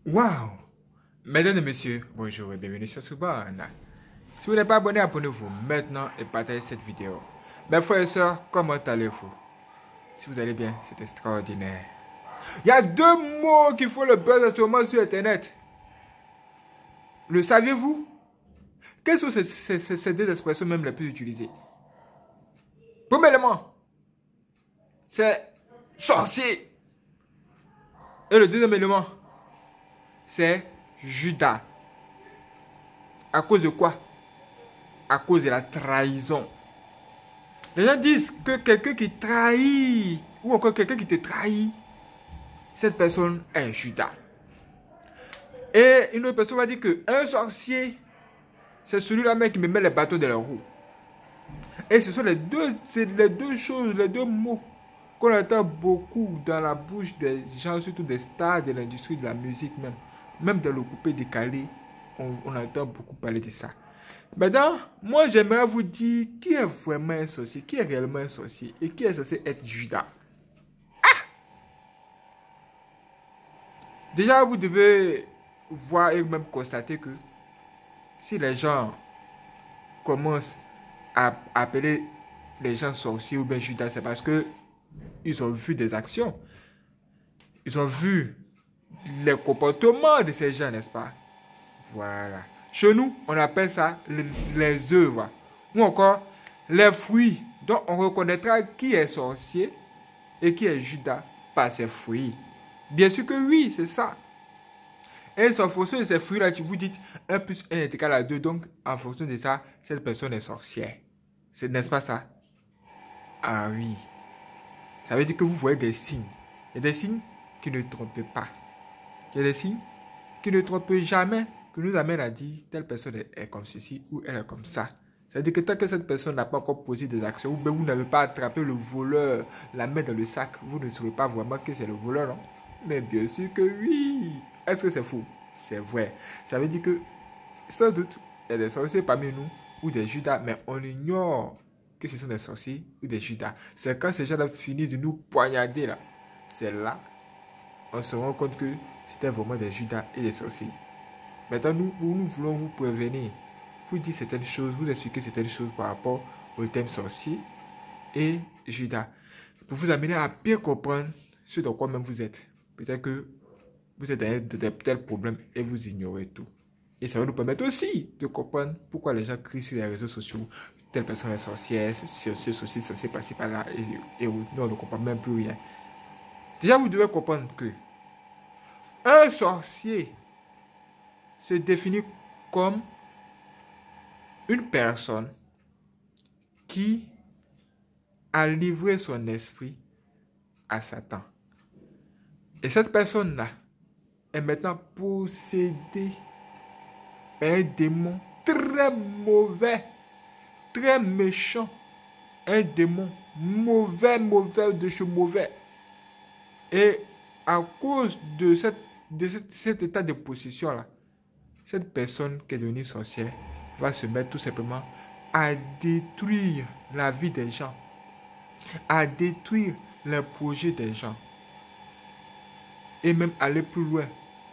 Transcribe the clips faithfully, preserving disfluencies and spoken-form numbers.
Waouh! Mesdames et messieurs, bonjour et bienvenue sur Souban. Si vous n'êtes pas abonné, abonnez-vous maintenant et partagez cette vidéo. Mes frères et sœurs, comment allez-vous? Si vous allez bien, c'est extraordinaire. Il y a deux mots qui font le buzz actuellement sur Internet. Le saviez-vous? Quelles sont ces, ces, ces, ces deux expressions même les plus utilisées? Premier élément, c'est sorcier. Et le deuxième élément, c'est Judas. À cause de quoi? À cause de la trahison. Les gens disent que quelqu'un qui trahit, ou encore quelqu'un qui te trahit, cette personne est Judas. Et une autre personne va dire qu'un sorcier, c'est celui-là même qui me met les bâtons dans les roues. Et ce sont les deux, les deux choses, les deux mots qu'on entend beaucoup dans la bouche des gens, surtout des stars de l'industrie de la musique même. Même dans le coupé décalé, on, on entend beaucoup parler de ça. Maintenant, moi j'aimerais vous dire qui est vraiment un sorcier, qui est réellement un sorcier et qui est censé être Judas. Ah! Déjà, vous devez voir et même constater que si les gens commencent à appeler les gens sorciers ou bien Judas, c'est parce que ils ont vu des actions. Ils ont vu les comportements de ces gens, n'est-ce pas? Voilà. Chez nous, on appelle ça les, les œuvres. Ou encore les fruits. Donc, on reconnaîtra qui est sorcier et qui est Judas par ses fruits. Bien sûr que oui, c'est ça. Et en fonction de ces fruits-là, vous dites un plus un est égal à deux. Donc, en fonction de ça, cette personne est sorcière. N'est-ce pas ça? Ah oui. Ça veut dire que vous voyez des signes. Il y a des signes qui ne trompent pas. Il y a des signes qui ne trompent jamais, qui nous amènent à dire telle personne est, est comme ceci ou elle est comme ça. C'est-à-dire que tant que cette personne n'a pas encore posé des actions ou bien vous n'avez pas attrapé le voleur, la main dans le sac, vous ne saurez pas vraiment que c'est le voleur, non? Mais bien sûr que oui. Est-ce que c'est faux? C'est vrai. Ça veut dire que, sans doute, il y a des sorciers parmi nous ou des Judas, mais on ignore que ce sont des sorciers ou des Judas. C'est quand ces gens-là finissent de nous poignarder, là. C'est là, on se rend compte que c'était vraiment des Judas et des sorciers. Maintenant, nous, nous voulons vous prévenir, vous dire certaines choses, vous expliquer certaines choses par rapport au thème sorcier et Judas, pour vous amener à bien comprendre ce dans quoi même vous êtes. Peut-être que vous êtes dans de tels problèmes et vous ignorez tout. Et ça va nous permettre aussi de comprendre pourquoi les gens crient sur les réseaux sociaux, telle personne est sorcière, sorcier, sorcier, sorcier, par-ci, par-là, et, et nous, on ne comprend même plus rien. Déjà, vous devez comprendre que un sorcier se définit comme une personne qui a livré son esprit à Satan. Et cette personne-là est maintenant possédée par un démon très mauvais, très méchant. Un démon mauvais, mauvais, de chez mauvais. Et à cause de, cette, de cette, cet état de possession-là, cette personne qui est devenue sorcière va se mettre tout simplement à détruire la vie des gens, à détruire les projets des gens, et même aller plus loin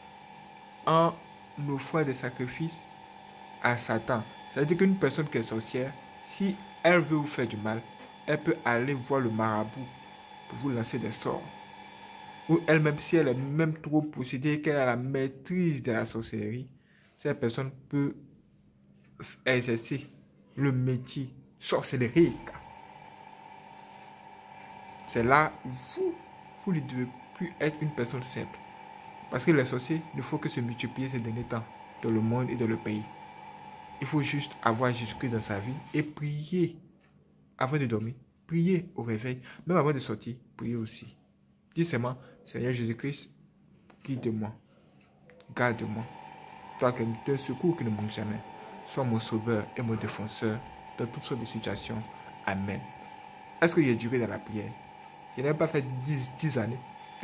en offrant des sacrifices à Satan. C'est-à-dire qu'une personne qui est sorcière, si elle veut vous faire du mal, elle peut aller voir le marabout pour vous lancer des sorts. Ou elle-même, si elle est même trop possédée, qu'elle a la maîtrise de la sorcellerie, cette personne peut exercer le métier sorcellerie. C'est là où vous, vous ne devez plus être une personne simple. Parce que les sorciers ne font que se multiplier ces derniers temps dans le monde et dans le pays. Il faut juste avoir Jésus-Christ dans sa vie et prier avant de dormir. Prier au réveil. Même avant de sortir, prier aussi. Dis seulement, Seigneur Jésus-Christ, guide-moi, garde-moi. Toi qui es un secours qui ne manque jamais. Sois mon sauveur et mon défenseur dans toutes sortes de situations. Amen. Est-ce que j'ai duré dans la prière? Je n'ai pas fait dix années.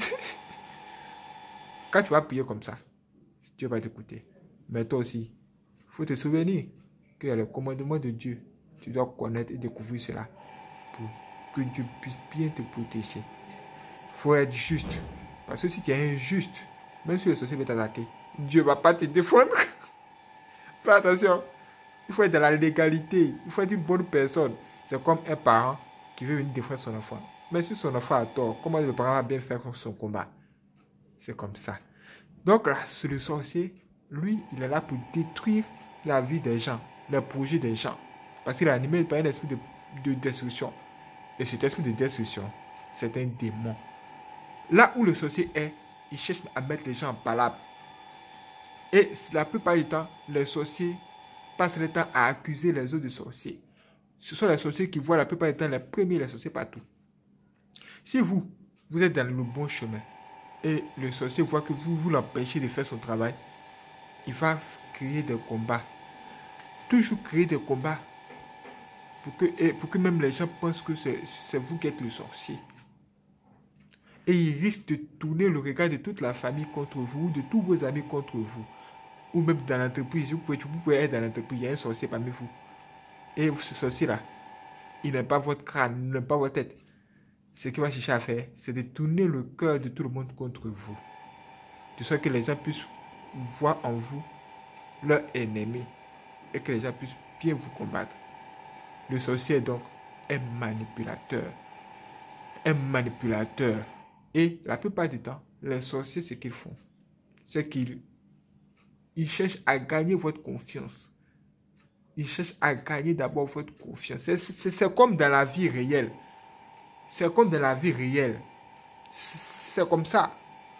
Quand tu vas prier comme ça, Dieu va t'écouter. Mais toi aussi, il faut te souvenir qu'il y a le commandement de Dieu. Tu dois connaître et découvrir cela pour que Dieu puisse bien te protéger. Il faut être juste. Parce que si tu es injuste, Même si le sorcier veut t'attaquer, Dieu ne va pas te défendre. Fais attention. Il faut être dans la légalité. Il faut être une bonne personne. C'est comme un parent qui veut venir défendre son enfant. Mais si son enfant a tort, comment le parent va bien faire son combat? C'est comme ça. Donc là, le sorcier, lui, il est là pour détruire la vie des gens, les projets des gens. Parce qu'il est animé par un esprit de, de destruction. Et cet esprit de destruction, c'est un démon. Là où le sorcier est, il cherche à mettre les gens en palabre. Et la plupart du temps, les sorciers passent le temps à accuser les autres de sorciers. Ce sont les sorciers qui voient la plupart du temps les premiers les sorciers partout. Si vous, vous êtes dans le bon chemin, et le sorcier voit que vous, vous l'empêchez de faire son travail, il va créer des combats. Toujours créer des combats pour que, et pour que même les gens pensent que c'est vous qui êtes le sorcier. Et il risque de tourner le regard de toute la famille contre vous, de tous vos amis contre vous. Ou même dans l'entreprise, vous pouvez, vous pouvez être dans l'entreprise, il y a un sorcier parmi vous. Et ce sorcier-là, il n'aime pas votre crâne, il n'aime pas votre tête. Ce qu'il va chercher à faire, c'est de tourner le cœur de tout le monde contre vous. De sorte que les gens puissent voir en vous leur ennemi. Et que les gens puissent bien vous combattre. Le sorcier est donc un manipulateur. Un manipulateur. Et la plupart du temps, les sorciers, ce qu'ils font, c'est qu'ils ils cherchent à gagner votre confiance. Ils cherchent à gagner d'abord votre confiance. C'est comme dans la vie réelle. C'est comme dans la vie réelle. C'est comme ça.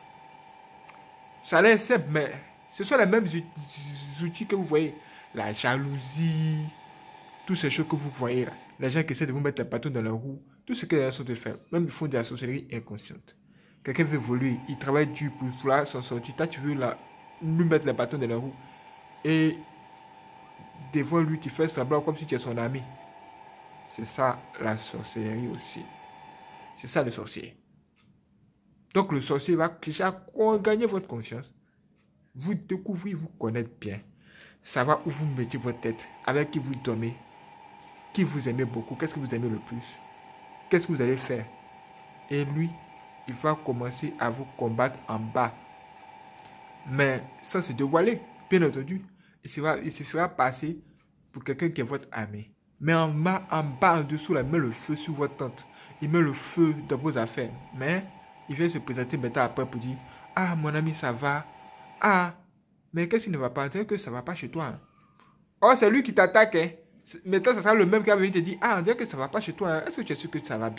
Ça a l'air simple, mais ce sont les mêmes outils que vous voyez. La jalousie, toutes ces choses que vous voyez là. Les gens qui essaient de vous mettre les bâtons dans la roue. Tout ce que les gens sont de faire. Même ils font de la sorcellerie inconsciente. Quelqu'un veut évoluer. Il travaille dur pour pouvoir s'en sortir. Toi, tu veux la, lui mettre les bâtons dans la roue. Et devant lui, tu fais semblant comme si tu es son ami. C'est ça la sorcellerie aussi. C'est ça le sorcier. Donc le sorcier va chercher à gagner votre confiance. Vous découvrir, vous connaître bien. Savoir où vous mettez votre tête. Avec qui vous dormez. Qui vous aimez beaucoup. Qu'est-ce que vous aimez le plus. Qu'est-ce que vous allez faire. Et lui, il va commencer à vous combattre en bas. Mais sans se dévoiler. Bien entendu. Il se fera, il se fera passer pour quelqu'un qui est votre ami. Mais en bas, en bas, en dessous, là, il met le feu sur votre tente. Il met le feu dans vos affaires. Mais il vient se présenter maintenant après pour dire « Ah, mon ami, ça va. Ah, mais qu'est-ce qui ne va pas? On que ça ne va pas chez toi. Hein? Oh, c'est lui qui t'attaque. Hein? Maintenant, ça sera le même qui va venir te dire « Ah, on dirait que ça ne va pas chez toi. Hein? Est-ce que tu es sûr que ça va bien? »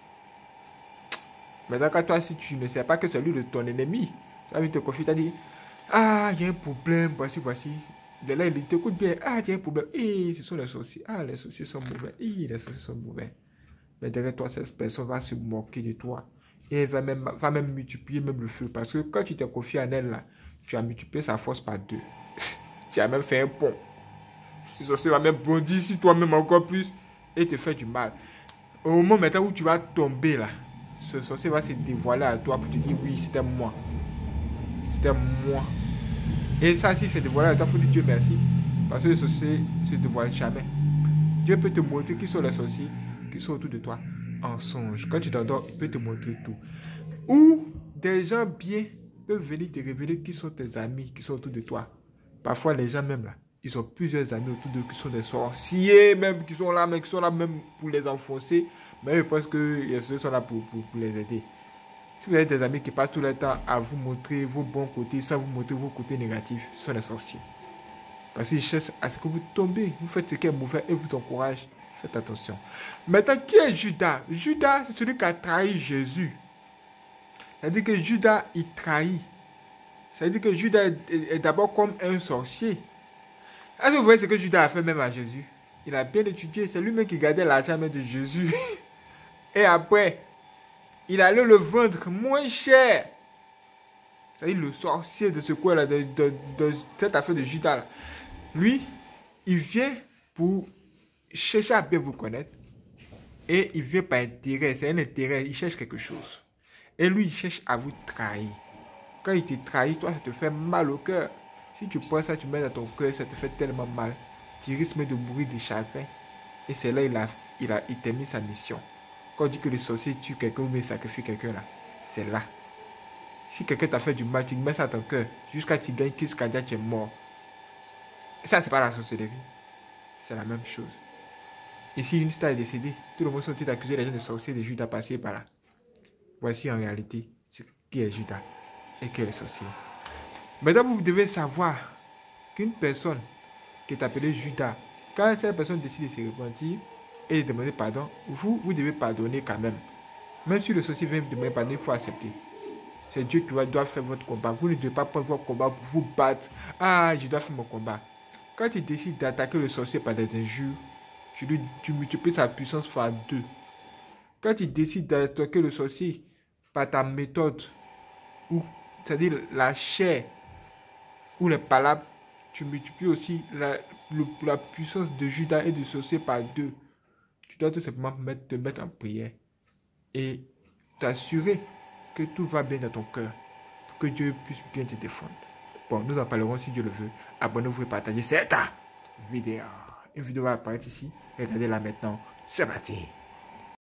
Maintenant, quand toi, si tu ne sais pas que c'est lui de ton ennemi, tu vas venir te confier, tu vas dire « Ah, il y a un problème, voici, voici. » De là, il t'écoute bien. « Ah, il y a un problème. Eh, ce sont les sorciers. Ah, les sorciers sont mauvais. Eh, les sorciers sont mauvais. » Mais derrière toi, cette personne va se moquer de toi. Et elle va même, va même multiplier même le feu. Parce que quand tu t'es confié en elle, là, tu as multiplié sa force par deux. Tu as même fait un pont. Ce sorcier va même bondir sur toi-même encore plus et te faire du mal. Au moment maintenant où tu vas tomber, là, ce sorcier va se dévoiler à toi pour te dire oui, c'était moi. C'était moi. Et ça, si c'est dévoilé à toi, il faut dire Dieu merci. Parce que le sorcier ne se dévoile jamais. Dieu peut te montrer qui sont les sorciers qui sont autour de toi en songe. Quand tu t'endors, il peut te montrer tout. Ou des gens bien peuvent venir te révéler qui sont tes amis, qui sont autour de toi. Parfois, les gens même là, ils ont plusieurs amis autour d'eux qui sont des sorciers, même qui sont là, mais qui sont là même pour les enfoncer. Mais je pense que ceux sont là pour, pour, pour les aider. Si vous avez des amis qui passent tout le temps à vous montrer vos bons côtés, sans vous montrer vos côtés négatifs, ce sont des sorciers. Parce qu'ils cherchent à ce que vous tombez, vous faites ce qui est mauvais et vous encouragent. Faites attention. Maintenant, qui est Judas? Judas, c'est celui qui a trahi Jésus. C'est-à-dire que Judas, il trahit. C'est-à-dire que Judas est, est d'abord comme un sorcier. Est-ce que vous voyez ce que Judas a fait même à Jésus? Il a bien étudié. C'est lui-même qui gardait l'argent de Jésus. Et après, il allait le vendre moins cher. C'est-à-dire le sorcier de ce coin-là, de, de, de cette affaire de Judas. Là. Lui, il vient pour chercher à bien vous connaître. Et il vient par intérêt. C'est un intérêt. Il cherche quelque chose. Et lui, il cherche à vous trahir. Quand il te trahit, toi, ça te fait mal au cœur. Si tu prends ça, tu mets dans ton cœur, ça te fait tellement mal. Tu risques même de mourir de chagrin. Et c'est là qu'il a, il a, il termine sa mission. Quand on dit que le sorcier tue quelqu'un ou sacrifie quelqu'un là, c'est là. Si quelqu'un t'a fait du mal, tu mets ça à ton cœur. Jusqu'à ce que tu gagnes crise cardiaque, tu es mort. Ça, c'est pas la sorcellerie. C'est la même chose. Et si une star est décédée, tout le monde sont accusés les gens de sorcier, de Judas passés par là. Voici en réalité qui est Judas et qui est le sorcier. Maintenant, vous devez savoir qu'une personne qui est appelée Judas, quand cette personne décide de se repentir et de demander pardon, vous, vous devez pardonner quand même. Même si le sorcier vient demander pardon, il faut accepter. C'est Dieu qui doit faire votre combat. Vous ne devez pas prendre votre combat pour vous battre. Ah, je dois faire mon combat. Quand tu décides d'attaquer le sorcier par des injures, tu, lui, tu multiplies sa puissance fois deux. Quand tu décides d'attaquer le sorcier par ta méthode, ou c'est-à-dire la chair ou les palabres, tu multiplies aussi la, le, la puissance de Judas et du sorcier par deux. Tu dois tout simplement mettre, te mettre en prière et t'assurer que tout va bien dans ton cœur, pour que Dieu puisse bien te défendre. Bon, nous en parlerons si Dieu le veut. Abonnez-vous et partagez cette vidéo. Une vidéo va apparaître ici. Regardez-la maintenant. C'est parti.